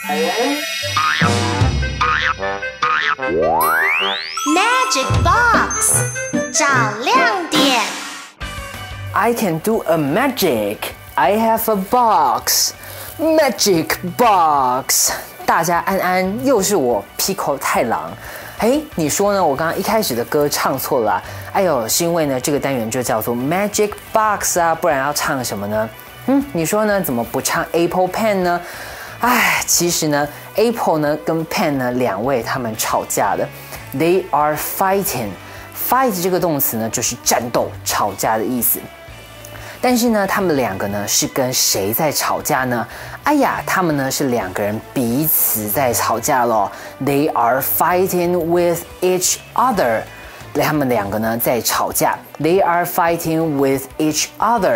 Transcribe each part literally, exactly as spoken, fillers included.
Magic Box 找亮点。 I can do a magic. I have a box. Magic box. 大家安安，又是我 Pico 太郎。哎，你说呢？我刚刚一开始的歌唱错了、啊。哎呦，是因为呢这个单元就叫做 Magic Box 啊，不然要唱什么呢？嗯，你说呢？怎么不唱 Apple Pen 呢？哎，其实呢 ，Apple 呢跟 Pen 呢两位他们吵架了 ，They are fighting. Fight 这个动词呢就是战斗、吵架的意思。但是呢，他们两个呢是跟谁在吵架呢？哎呀，他们呢是两个人彼此在吵架咯。They are fighting with each other. 他们两个呢在吵架。They are fighting with each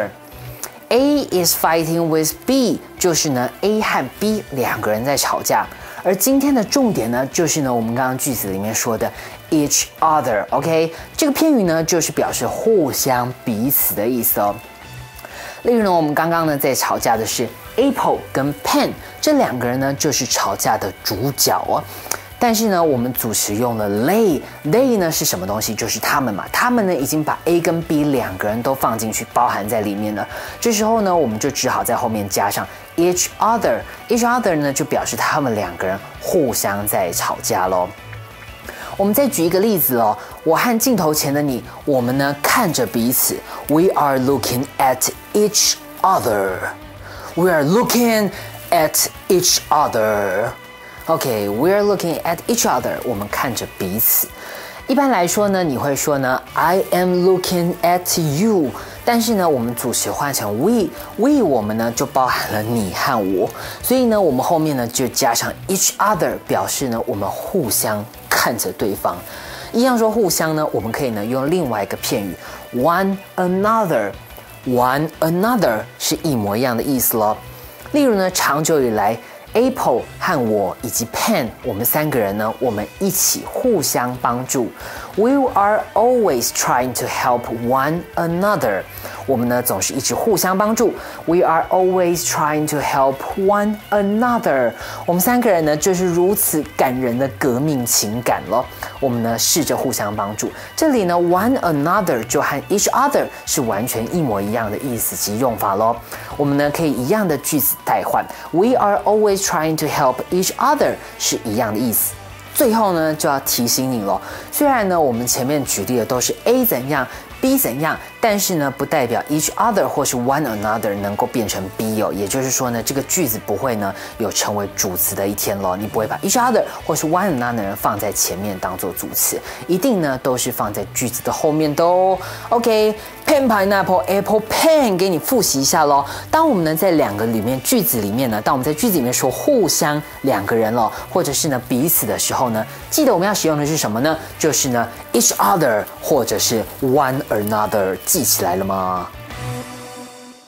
other.A is fighting with B， 就是呢 A 和 B 两个人在吵架。而今天的重点呢，就是呢我们刚刚句子里面说的 each other，OK？、Okay? 这个片语呢就是表示互相、彼此的意思哦。例如呢，我们刚刚呢在吵架的是 Apple 跟 Pen 这两个人呢就是吵架的主角哦。但是呢，我们主词用了 they，they 呢是什么东西？就是他们嘛，他们呢已经把 A 跟 B 两个人都放进去，包含在里面了。这时候呢，我们就只好在后面加上 each other，each other 呢就表示他们两个人互相在吵架咯。我们再举一个例子哦，我和镜头前的你，我们呢看着彼此 ，we are looking at each other，we are looking at each other。OK, we're looking at each other. 我们看着彼此。一般来说呢，你会说呢 ，I am looking at you。但是呢，我们主词换成 we，we 我们呢就包含了你和我，所以呢，我们后面呢就加上 each other， 表示呢我们互相看着对方。一样说互相呢，我们可以呢用另外一个片语 one another，one another 是一模一样的意思咯。例如呢，长久以来。Apple 和我以及 Pen， 我们三个人呢，我们一起互相帮助。We are always trying to help one another。我们呢总是一直互相帮助。We are always trying to help one another。我们三个人呢就是如此感人的革命情感咯。我们呢试着互相帮助。这里呢 one another 就和 each other 是完全一模一样的意思及用法咯。我们呢可以一样的句子代换。We are always trying to help each other 是一样的意思。最后呢就要提醒你咯，虽然呢我们前面举例的都是 A 怎样 B 怎样，但是呢不代表 each other 或是 one another 能够变成 B 哦，也就是说呢这个句子不会呢有成为主词的一天咯，你不会把 each other 或是 one another 放在前面当做主词，一定呢都是放在句子的后面的哦。OK， pen pineapple apple pen 给你复习一下咯。当我们呢在两个里面句子里面呢，当我们在句子里面说互相两个人咯，或者是呢彼此的时候呢，记得我们要使用的是什么呢？就是呢 each other 或者是 one another， 记起来了吗？